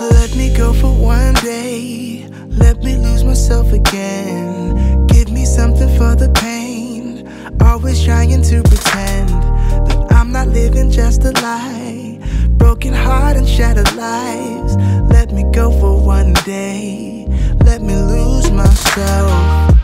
Let me go for one day, let me lose myself again. Give me something for the pain, always trying to pretend that I'm not living just a lie. Broken heart and shattered lives. Let me go for one day, let me lose myself.